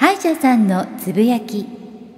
歯医者さんのつぶやき。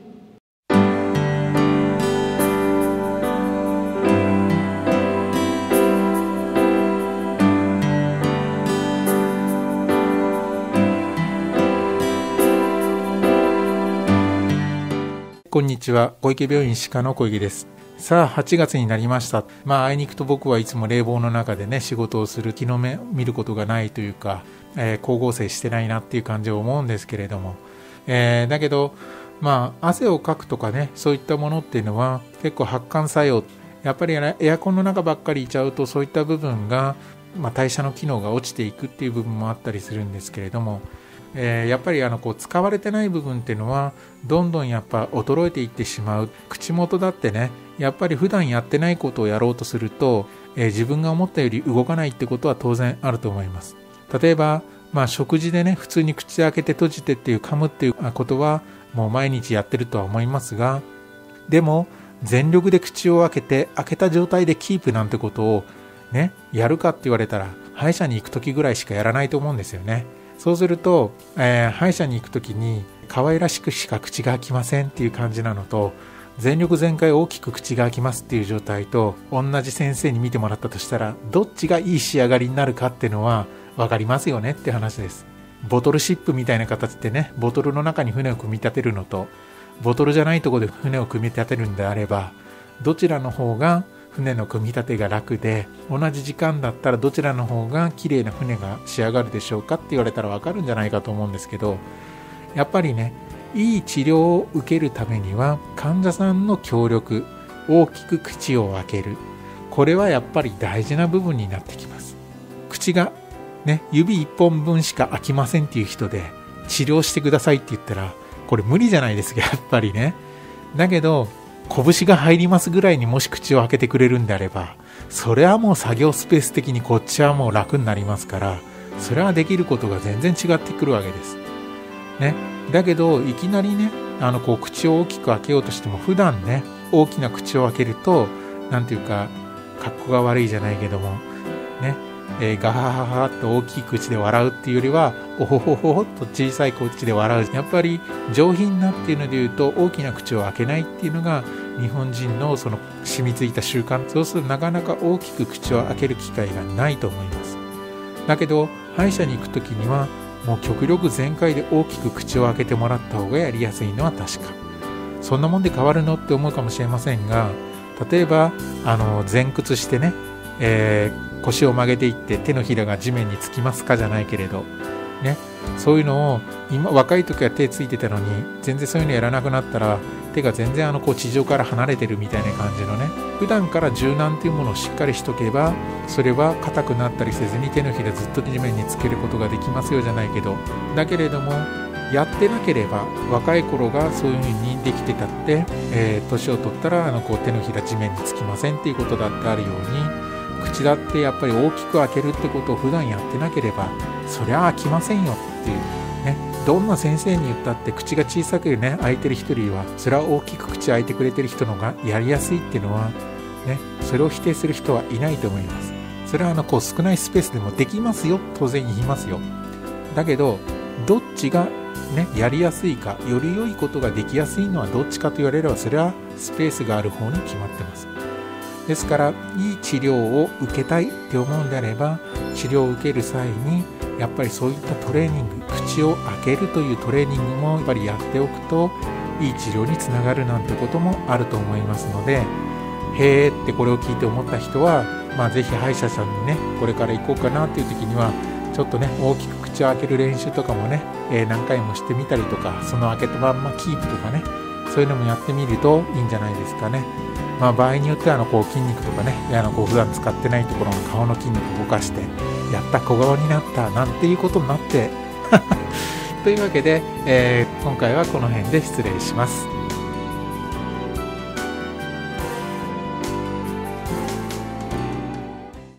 こんにちは、小池病院歯科の小池です。さあ8月になりました。あいにくと僕はいつも冷房の中でね仕事をする、日の目見ることがないというか、光合成してないなっていう感じを思うんですけれども、だけど汗をかくとかね、そういったものっていうのは結構発汗作用、やっぱりエアコンの中ばっかりいちゃうとそういった部分が、代謝の機能が落ちていくっていう部分もあったりするんですけれども、やっぱり使われてない部分っていうのはどんどんやっぱ衰えていってしまう。口元だってね、やっぱり普段やってないことをやろうとすると、自分が思ったより動かないってことは当然あると思います。例えば、食事でね、普通に口開けて閉じてっていう噛むっていうことはもう毎日やってるとは思いますが、でも全力で口を開けた状態でキープなんてことをね、やるかって言われたら歯医者に行く時ぐらいしかやらないと思うんですよね。そうすると、歯医者に行くときに可愛らしくしか口が開きませんっていう感じなのと、全力全開大きく口が開きますっていう状態と同じ先生に見てもらったとしたら、どっちがいい仕上がりになるかっていうのは分かりますよねって話です。ボトルシップみたいな形でね、ボトルの中に船を組み立てるのと、ボトルじゃないところで船を組み立てるんであれば、どちらの方が船の組み立てが楽で、同じ時間だったらどちらの方が綺麗な船が仕上がるでしょうかって言われたら分かるんじゃないかと思うんですけど、やっぱりね、いい治療を受けるためには患者さんの協力、大きく口を開ける、これはやっぱり大事な部分になってきます。口がね、指一本分しか開きませんっていう人で治療してくださいって言ったら、これ無理じゃないですか、やっぱりね。だけど拳が入りますぐらいにもし口を開けてくれるんであれば、それはもう作業スペース的にこっちはもう楽になりますから、それはできることが全然違ってくるわけですね。だけどいきなりね、口を大きく開けようとしても、普段ね大きな口を開けるとなんていうか格好が悪いじゃないけどもね、ガハハハと大きい口で笑うっていうよりは、おほほほほっと小さい口で笑う。やっぱり上品なっていうので言うと、大きな口を開けないっていうのが日本人のその染みついた習慣。そうするとなかなか大きく口を開ける機会がないと思います。だけど歯医者に行くときにはもう極力全開で大きく口を開けてもらった方がやりやすいのは確か。そんなもんで変わるのって思うかもしれませんが、例えば前屈してね、腰を曲げていって手のひらが地面につきますかじゃないけれどね、そういうのを今若い時は手ついてたのに、全然そういうのやらなくなったら手が全然地上から離れてるみたいな感じのね、普段から柔軟というものをしっかりしとけば、それは硬くなったりせずに手のひらずっと地面につけることができますよじゃないけど、だけれどもやってなければ、若い頃がそういう風にできてたって、年を取ったら手のひら地面につきませんっていうことだってあるように、口だってやっぱり大きく開けるってことを普段やってなければ、そりゃ開きませんよっていうね。どんな先生に言ったって口が小さくね開いてる人よりは、それは大きく口開いてくれてる人の方がやりやすいっていうのはね、それを否定する人はいないと思います。それは少ないスペースでもできますよ、当然言いますよ。だけどどっちがねやりやすいか、より良いことができやすいのはどっちかと言われれば、それはスペースがある方に決まってます。ですから、いい治療を受けたいって思うんであれば、治療を受ける際にやっぱりそういったトレーニング、口を開けるというトレーニングもやっぱりやっておくといい治療につながるなんてこともあると思いますので、へーってこれを聞いて思った人は、ぜひ歯医者さんにねこれから行こうかなっていう時には、ちょっとね大きく口を開ける練習とかもね、何回もしてみたりとか、その開けたまんまキープとかね、そういうのもやってみるといいんじゃないですかね。場合によっては筋肉とかね、普段使ってないところの顔の筋肉を動かしてやった小顔になったなんていうことになってというわけで、今回はこの辺で失礼します。